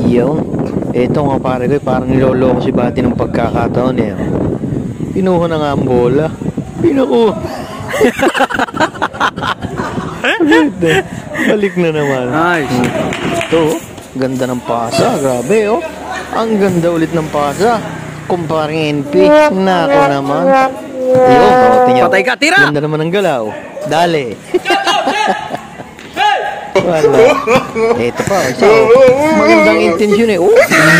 Yun. Eto nga pare ko, parang niloloko si Bati ng pagkakataon eh. Pinuha na nga ang bola. Pinuha. Balik na naman. Nice. Ito, ganda ng pasa. Grabe oh. Ang ganda ulit ng pasa. Kumparing NP. Nako naman. Ayun, tingnan. Patay ka, tira! Ganda naman ang galaw. Dali. Wala. Ito pa. Isa, magandang intensyon eh. Oh.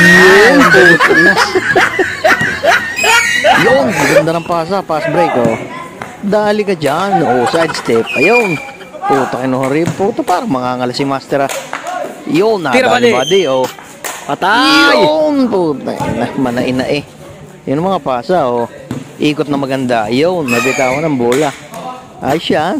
Yun, ganda ng pasa. Pass break oh. Dali ka dyan. Oh, side step. Ayun. Puta kinuha rin. Puta parang mangangal si Master ah. Yun, nadali body oh. Patay! Yun, puta. Manain na eh. Yun ang mga pasa oh. Ikot na maganda. Yun, nabitawan ng bola. Ay siya.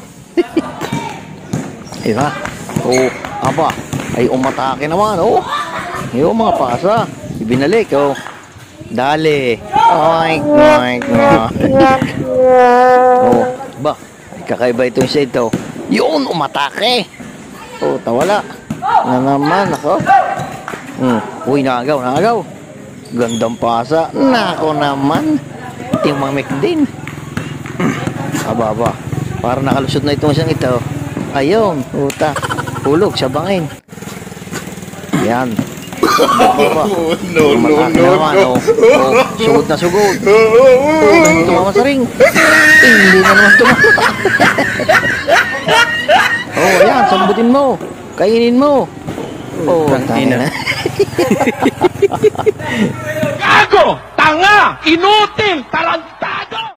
Iba. Oh, aba. Ay umatake naman oh. Yun mga pasa. Ibinalik oh. Dali. Oink, oink, oink. Oh, ba. Ay, kakaiba ito yung set oh. Yun, umatake. Oh, tawala. Na naman ako. Uy, nagaw, nagaw. Gandang pasa. Nako naman. Ting mga McDin. Aba, aba. Parang nakalusot na itong isang ito. Ayun, puta. Hulog sa bangin. Yan. Aba, No. naman, oh. Oh, sugod na sugod. Tumama sa ring. Hindi na naman tumama. Oh, ayan, sambutin mo. Kainin mo. Oh, tangina. Gago! Tanga! Inutil! Tarantado!